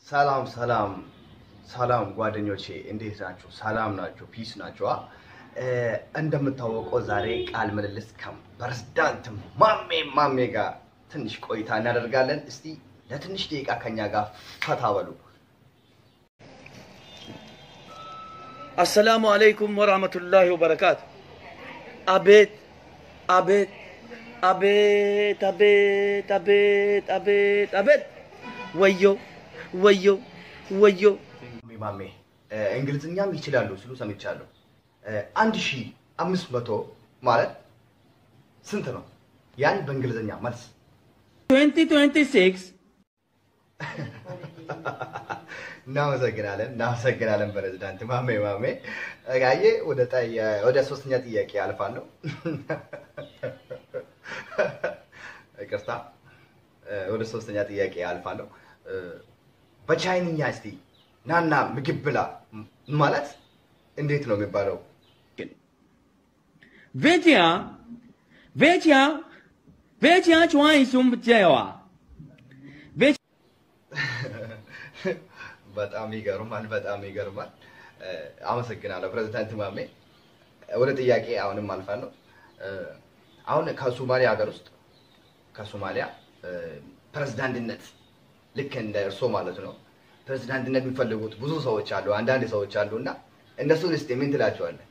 ሰላም ሰላም ሰላም ጓደኞቼ እንዴት ናችሁ? ሰላም ናችሁ? ፒስ ናችሁ? እንደምታወቀው ዛሬ ቃል ምልልስ ከፕሬዝዳንት ማሜ ጋር ትንሽ ቆይታ እናደርጋለን። እስቲ ለትንሽ ደቂቃ ከኛ ጋር ፈታ በሉ። السلام عليكم ورحمة الله وبركاته. أبيت أبيت أبيت أبيت أبيت أبيت أبيت ويو ويو ويو ማሜ እንግሊዝኛም ይችላሉ ሲሉ ሰምቻለሁ። 1500 ማለት ስንት ነው? ያን በእንግሊዝኛ መልስ 2026 እናመሰግናለን ፕሬዝዳንት ማሜ ጋዬ ወደ ሶስተኛ ጥያቄ አልፋለሁ። ይቅርታ ወደ ሶስተኛ ጥያቄ አልፋለሁ። በቻይንኛ እስቲ ናና ምግብ ብላ ማለት እንዴት ነው የሚባለው? ቬቲያ ቹዋይ ሱም ጀዋ በጣም ይገርማል። አመሰግናለሁ ፕሬዝዳንት ማሜ። ወደ ጥያቄ አሁንም አልፋለሁ። አሁን ከሶማሊያ ሀገር ውስጥ ከሶማሊያ ፕሬዝዳንትነት ልክ እንደ እርሶ ማለት ነው ፕሬዝዳንትነት የሚፈልጉት ብዙ ሰዎች አሉ፣ አንዳንድ ሰዎች አሉና እነሱን እስቲ ምን ትላቸዋለህ?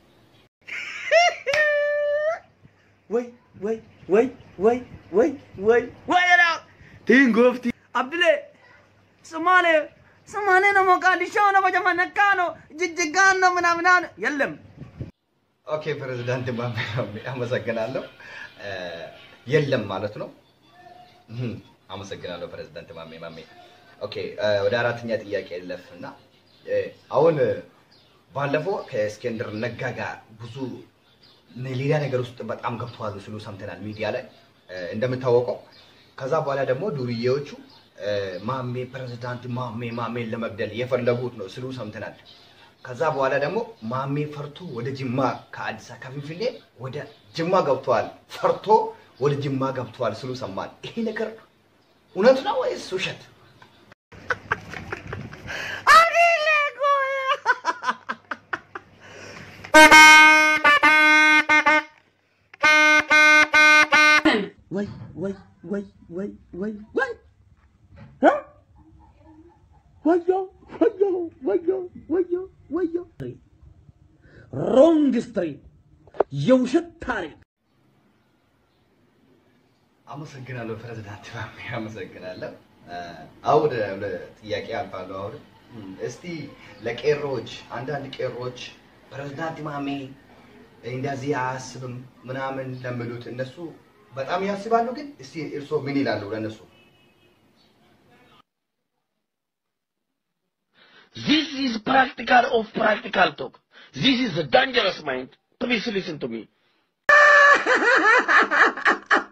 ወይ ቲንጎፍቲ አብዱሌ ሶማሌ ነው ሞቃዲሾ ነው በጀማነካኖ ጅጅጋን ነው ምናምን የለም። ኦኬ ፕሬዝዳንት ማሜ አመሰግናለሁ። የለም ማለት ነው። አመሰግናለሁ ፕሬዝዳንት ማሜ። ኦኬ ወደ አራተኛ ጥያቄ ልለፍና አሁን ባለፈው ከእስክንድር ነጋ ጋር ብዙ ሌላ ነገር ውስጥ በጣም ገብተዋል ሲሉ ሰምተናል ሚዲያ ላይ እንደምታወቀው። ከዛ በኋላ ደግሞ ዱርዬዎቹ ማሜ ፕሬዝዳንት ማሜን ለመግደል የፈለጉት ነው ሲሉ ሰምተናል። ከዛ በኋላ ደግሞ ማሜ ፈርቶ ወደ ጅማ ከአዲስ አበባ ከፊንፊኔ ወደ ጅማ ገብተዋል፣ ፈርቶ ወደ ጅማ ገብተዋል ሲሉ ሰማን። ይሄ ነገር እውነት ነው ወይስ ውሸት? ወዮ ሮንግ ስትሪት የውሸት ታሪክ። አመሰግናለሁ ፕሬዝዳንት ማሜ አመሰግናለሁ። አሁን ጥያቄ አልፋለሁ። አሁን እስቲ ለቄሮች አንዳንድ ቄሮች ፕሬዝዳንት ማሜ እንደዚህ አያስብም ምናምን ለምሉት እነሱ በጣም ያስባሉ፣ ግን እስቲ እርሶ ምን ይላሉ ለነሱ? This is practical talk. This is a dangerous mind. Please listen to me.